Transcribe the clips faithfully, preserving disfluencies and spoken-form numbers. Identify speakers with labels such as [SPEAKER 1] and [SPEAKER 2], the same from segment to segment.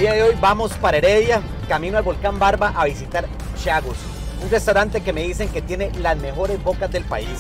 [SPEAKER 1] día de hoy vamos para Heredia, camino al volcán Barva a visitar Chagos, un restaurante que me dicen que tiene las mejores bocas del país.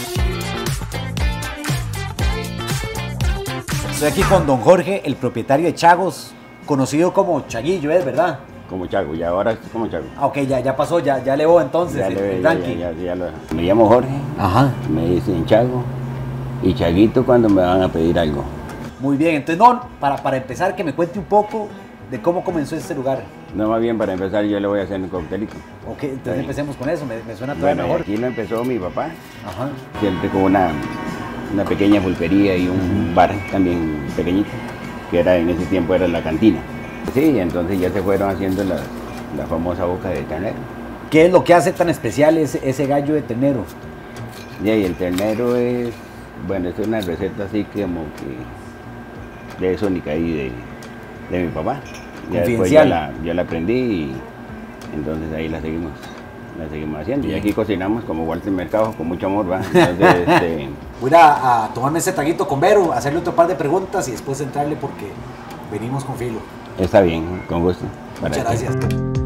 [SPEAKER 1] Estoy aquí con don Jorge, el propietario de Chagos, conocido como Chaguillo, ¿es verdad?
[SPEAKER 2] Como Chago, y ahora es como Chago.
[SPEAKER 1] Ah, ok, ya, ya pasó, ya, ya elevó entonces
[SPEAKER 2] ya
[SPEAKER 1] el,
[SPEAKER 2] le,
[SPEAKER 1] el
[SPEAKER 2] ya,
[SPEAKER 1] ranking.
[SPEAKER 2] ya, ya, ya lo, me llamo Jorge,
[SPEAKER 1] Ajá.
[SPEAKER 2] me dicen Chago y Chaguito cuando me van a pedir algo.
[SPEAKER 1] Muy bien, entonces no, para, para empezar que me cuente un poco de cómo comenzó este lugar.
[SPEAKER 2] No, más bien para empezar yo le voy a hacer un coctelito.
[SPEAKER 1] Ok, entonces
[SPEAKER 2] Sí.
[SPEAKER 1] empecemos con eso, me, me suena todavía
[SPEAKER 2] Bueno,
[SPEAKER 1] mejor.
[SPEAKER 2] aquí lo empezó mi papá,
[SPEAKER 1] Ajá.
[SPEAKER 2] siempre con una, una pequeña pulpería y un bar también pequeñito, que era en ese tiempo era la cantina. Sí, entonces ya se fueron haciendo la, la famosa boca de ternero.
[SPEAKER 1] ¿Qué es lo que hace tan especial ese, ese gallo de ternero?
[SPEAKER 2] Y ahí el ternero es, bueno, es una receta así como que de sónica ahí de, de mi papá. Ya después ya la, ya la aprendí y entonces ahí la seguimos, la seguimos haciendo. Bien. Y aquí cocinamos como Walter Mercado, con mucho amor, ¿va? Entonces, este...
[SPEAKER 1] Voy a, a tomarme ese traguito con Vero, hacerle otro par de preguntas y después entrarle porque venimos con filo.
[SPEAKER 2] Está bien, con gusto.
[SPEAKER 1] Muchas gracias.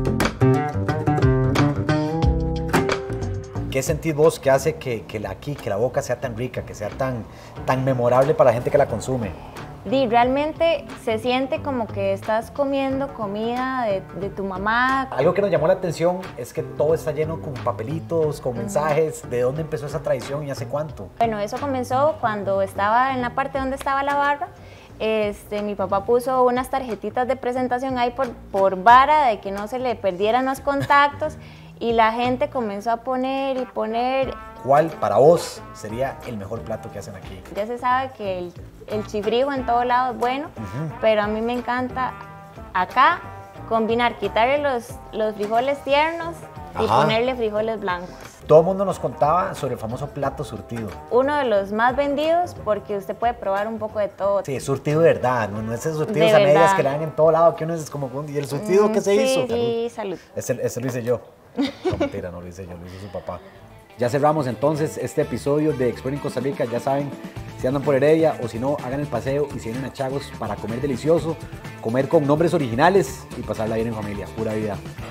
[SPEAKER 1] ¿Qué sentís vos que hace que, que la, aquí, que la boca sea tan rica, que sea tan, tan memorable para la gente que la consume?
[SPEAKER 3] Di, realmente se siente como que estás comiendo comida de, de tu mamá.
[SPEAKER 1] Algo que nos llamó la atención es que todo está lleno con papelitos, con mensajes. ¿De dónde empezó esa tradición y hace cuánto?
[SPEAKER 3] Bueno, eso comenzó cuando estaba en la parte donde estaba la barra. Este, mi papá puso unas tarjetitas de presentación ahí por, por vara, de que no se le perdieran los contactos, y la gente comenzó a poner y poner.
[SPEAKER 1] ¿Cuál para vos sería el mejor plato que hacen aquí?
[SPEAKER 3] Ya se sabe que el, el chifrijo en todo lado es bueno, uh-huh. Pero a mí me encanta acá combinar, quitarle los, los frijoles tiernos. Ajá. Y ponerle frijoles blancos.
[SPEAKER 1] Todo el mundo nos contaba sobre el famoso plato surtido.
[SPEAKER 3] Uno de los más vendidos porque usted puede probar un poco de todo.
[SPEAKER 1] Sí, es surtido de verdad, no, no es esos surtidos a medias que le dan en todo lado, que uno es como, ¿y el surtido mm, qué se
[SPEAKER 3] sí,
[SPEAKER 1] hizo?
[SPEAKER 3] Sí, salud.
[SPEAKER 1] Ese, ese lo hice yo. No, mentira, no lo hice yo, lo hizo su papá. Ya cerramos entonces este episodio de Exploring Costa Rica. Ya saben, si andan por Heredia o si no, hagan el paseo y se vienen a Chagos para comer delicioso, comer con nombres originales y pasarla bien en familia. Pura vida.